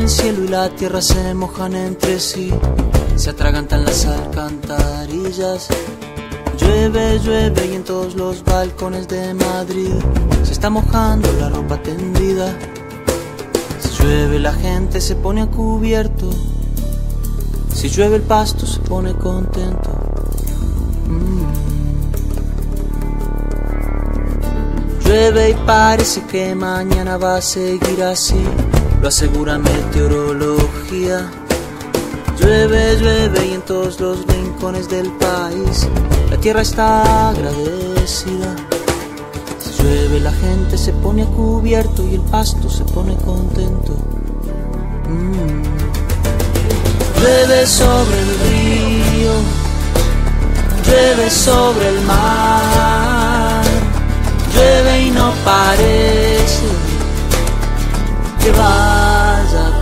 el cielo y la tierra se mojan entre sí, se atragantan las alcantarillas. Llueve, llueve y en todos los balcones de Madrid se está mojando la ropa tendida. Si llueve la gente se pone a cubierto, si llueve el pasto se pone contento. Llueve y parece que mañana va a seguir así, lo asegura meteorología. Llueve, llueve y en todos los rincones del país la tierra está agradecida. Si llueve la gente se pone a cubierto y el pasto se pone contento. Llueve sobre el río, llueve sobre el mar, llueve y no parece que vaya a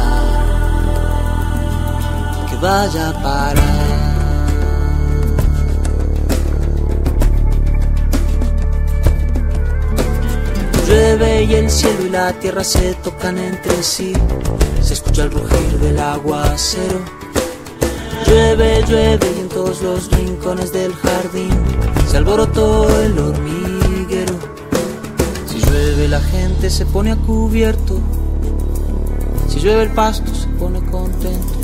parar, que vaya a parar. Llueve y el cielo y la tierra se tocan entre sí, se escucha el rugir del aguacero. Llueve, llueve y en todos los rincones del jardín se alborotó el hormiguero. Si llueve la gente se pone a cubierto, si llueve el pasto se pone contento.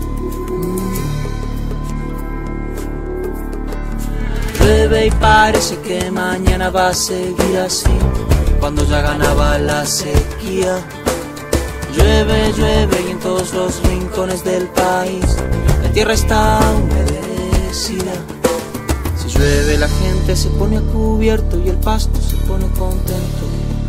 Llueve y parece que mañana va a seguir así, cuando ya ganaba la sequía. Llueve, llueve y en todos los rincones del país la tierra está humedecida. Si llueve la gente se pone a cubierto y el pasto se pone contento.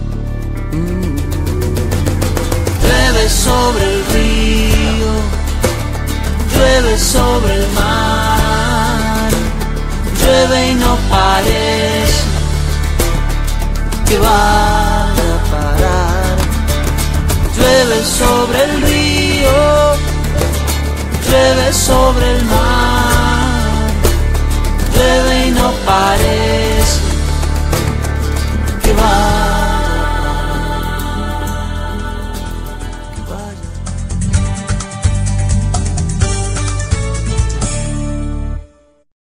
Llueve sobre el río, llueve sobre el mar, llueve y no parece que vaya a parar. Llueve sobre el río, llueve sobre el mar, llueve y no parece